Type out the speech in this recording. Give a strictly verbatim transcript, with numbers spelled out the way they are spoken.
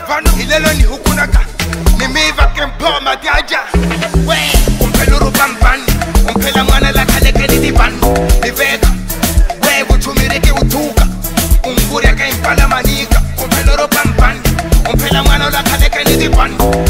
Vano hilelo ni hukunaka Nimiva kempo matiaja We Umpelo rubambani Umpela mwana la kaleke ni diban Niveka We vuchumiriki utuka Unguri ya kaimpala manika Umpelo rubambani Umpela mwana la kaleke ni diban